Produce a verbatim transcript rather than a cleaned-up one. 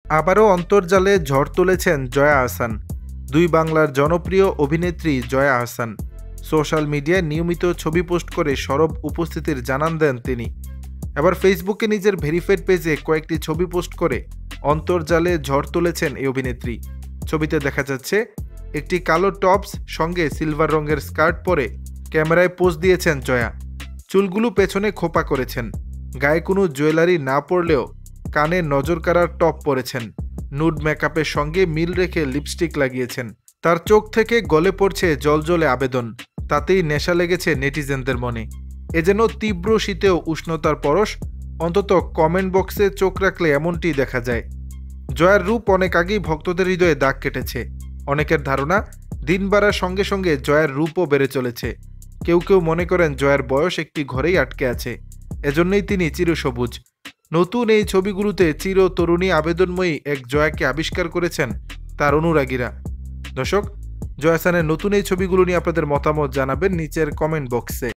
আবারও অন্তর্জালে ঝড় তুলেছেন জয়া আহসান। দুই বাংলার জনপ্রিয় অভিনেত্রী জয়া আহসান সোশ্যাল মিডিয়ায় নিয়মিত ছবি পোস্ট করে সরব উপস্থিতির জানান দেন তিনি। এবার ফেসবুকে নিজের ভেরিফাইড পেজে কয়েকটি ছবি পোস্ট করে অন্তর্জালে ঝড় তুলেছেন এই অভিনেত্রী। ছবিতে দেখা যাচ্ছে একটি কালো টপস সঙ্গে সিলভার রঙের স্কার্ট পরে ক্যামেরায় পোজ দিয়েছেন জয়া। চুলগুলো পেছনে খোপা করেছেন, গায়ে কোনো জুয়েলারি না পরলেও কানে নজর কাড়ার টপ পরেছেন, নুড মেকআপের সঙ্গে মিল রেখে লিপস্টিক লাগিয়েছেন। তার চোখ থেকে গলে পড়ছে জলজলে আবেদন, তাতেই নেশা লেগেছে নেটিজেনদের মনে। এ যেন তীব্র শীতেও উষ্ণতার পরশ, অন্তত কমেন্ট বক্সে চোখ রাখলে এমনটি দেখা যায়। জয়ার রূপ অনেক আগেই ভক্তদের হৃদয়ে দাগ কেটেছে। অনেকের ধারণা দিন বাড়ার সঙ্গে সঙ্গে জয়ার রূপও বেড়ে চলেছে। কেউ কেউ মনে করেন জয়ার বয়স একটি ঘরেই আটকে আছে, এজন্যই তিনি চিরসবুজ। নতুন এই ছবিগুলোতে চির তরুণী আবেদনময়ী এক জয়াকে আবিষ্কার করেছেন তার অনুরাগীরা। দর্শক, জয়া আহসানের নতুন এই ছবিগুলো নিয়ে আপনাদের মতামত জানাবেন নিচের কমেন্ট বক্সে।